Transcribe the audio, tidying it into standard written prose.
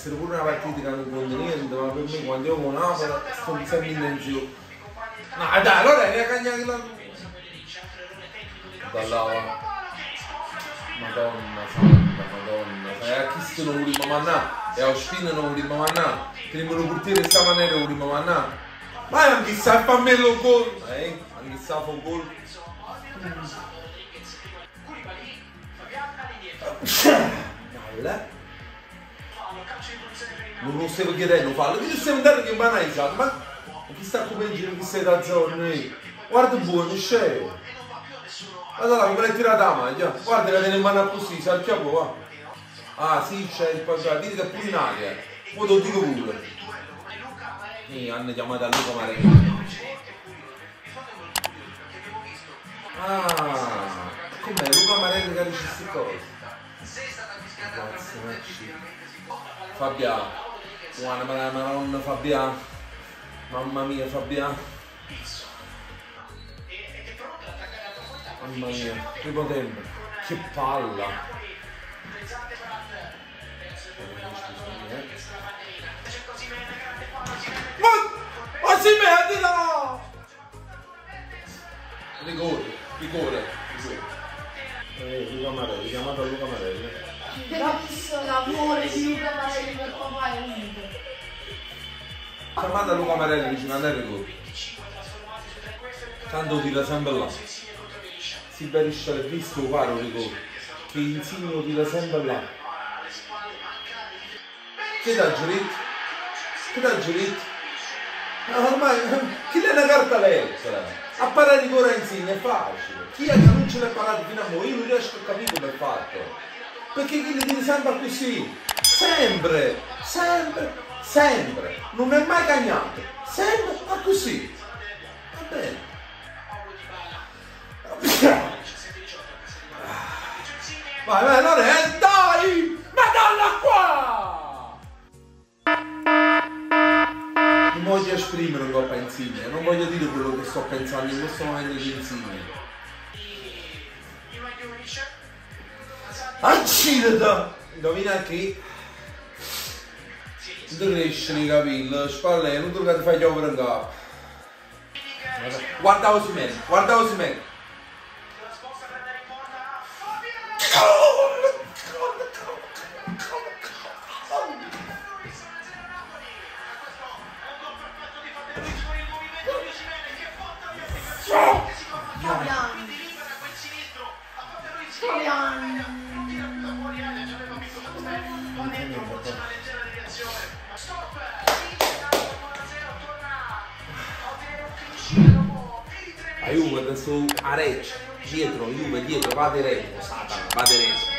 essere pure una partita che non conta niente, ma per me quando io con Napoli sto sempre in tensione. No dai, allora è cagnare la... Dalla... Madonna santa, madonna, sai a chi sto non vogliamo mannare, e a Ospina non vogliamo mannare, teniamo lo portiere questa maniera non vogliamo mannare. Ma anche sa fammi il gol, anche sa fa un gol. Non lo stiamo chiedendo, fallo, ti stiamo andando che banai, ma chi sta come giro chi sei da zone? Guarda buono, scemo. Allora come l'hai tirata la maglia? Guarda che te ne vanno così, saltiamo va. Ah sì, c'è il passato, dite che è pure in aria. Poi te lo dico pure. Hanno chiamato a Luca Marelli. Ah, com'è Luca Marelli che dice queste cose? Fabiano, guarda Maronna Fabiano, mamma mia Fabiano, mamma mia, primo tempo, che palla! Ma si mette no! Rigore. Luca Marelli, chiamato a Luca Marelli. Grazie l'amore di Luca Marelli per papà e unico. Chiamata Luca Marelli dice non è rigore. Tanto tira sempre là. Si berisce il visto caro rigore. Che Insigne tira sempre là. Che da giretto? Ormai chi è una carta lettera? A parare rigore a Insigne è facile. Chi è che non ce l'ha parato fino a mo'? Io non riesco a capire come è fatto. Perché chi le dice sempre così? Sempre. Non è mai cagnato. Sempre a così. Va bene. Vai, Lorenzo, dai! Madonna qua! Non voglio esprimere un po' Insigne, non voglio dire quello che sto pensando in questo momento di Insigne. Accidenta! Indovina chi? Non ti cresci i capelli, spalle, non ti fai piovere in capo. Guarda Osimhen. Juve adesso a Recce, dietro, va diretto, Satana, va diretto.